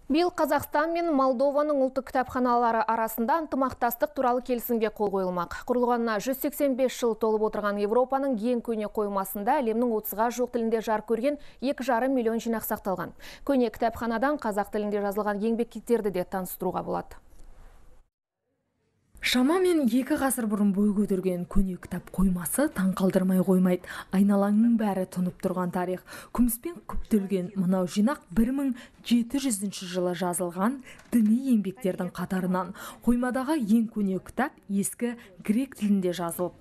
Биыл Қазақстан мен Молдованың ұлттық кітапханалары арасында ынтымақтастық туралы келісімге қол қойылмақ. Құрылғанына 185 жыл толып отырған Европаның ең көне қоймасында әлемнің 30-ға жуық тілінде жарық көрген 2,5 миллион жинақ сақталған. Көне кітапханадан қазақ тілінде жазылған еңбектерді де таныстыруға болады. Шамамен 2 ғасыр бұрын бой көтерген көне кітап қоймасы таң қалдырмай қоймайды. Айналаңның бәрі тұнып тұрған тарих. Күміспен күптелген мынау жинақ 1700 жылы жазылған діни еңбектердің қатарынан. Қоймадағы ең көне кітап ескі грек тілінде жазылып,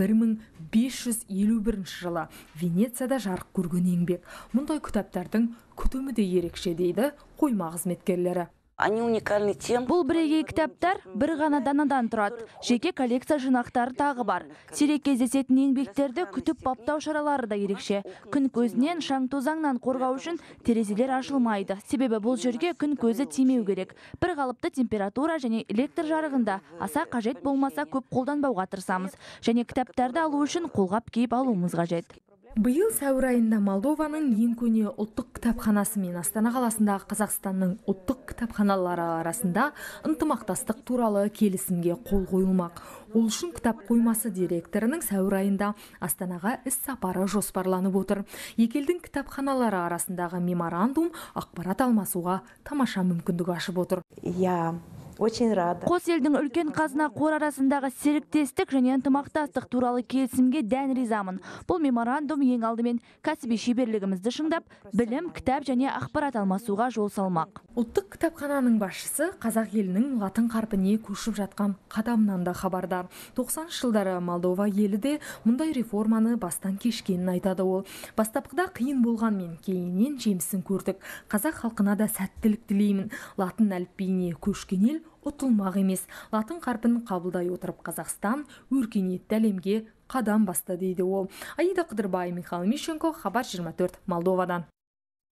1551 жылы Венецияда жарық көрген еңбек. Мұндай кітаптардың күтімі де ерекше дейді қойма қызметкерлері. Бұл бірегей кітаптар бір ғана данадан тұрады. Жеке коллекция жинақтары тағы бар. Сирек кездесетін еңбектерді күтіп баптау шаралары да ерекше. Күн көзінен, шаң тозаңнан қорғау үшін терезелер ашылмайды. Себебі бұл жерге күн көзі тимеу керек. Бір қалыпты температура және электр жарығында аса қажет болмаса көп қолданбауға тырысамыз. Және кітаптарды алу үшін қолғап киіп алуымыз қажет. Биыл сәуір айында Молдованың ең көне ұлттық кітапханасы мен Астана қаласындағы Қазақстанның ұлттық кітапханалары арасында ынтымақтастық туралы келісімге қол қойылмақ. Ол үшін кітап қоймасы директорының сәуір айында Астанаға іс сапары жоспарланып отыр. Екі елдің кітапханалары арасындағы меморандум ақпарат алмасуға тамаша мүмкіндік ашып отыр. Қос елдің үлкен қазына қор арасындағы серіктестік және ынтымақтастық туралы келісімге дән ризамын. Бұл меморандум ең алдымен кәсіби шеберлігімізді шыңдап, білім, кітап және ақпарат алмасуға жол салмақ. Ұлттық кітапхананың басшысы қазақ елінің латын қарпіне көшіп жатқан қадамынан да хабардар. 90 жылдары Молдова елі де мұндай реформаны бастан кешкенін айтады ол. Бастапқыда қиын болғанмен кейіннен жемісін көрдік. Қазақ халқына да сәттілік тілеймін. Латын әліпбиіне көшкен ел ұтылмақ емес. Латын қарпін қабылдай отырып Қазақстан өркениетті әлемге қадам басты дейді ол. Аида Қыдырбай, Михаил Мищенко, Хабар 24, Молдовадан.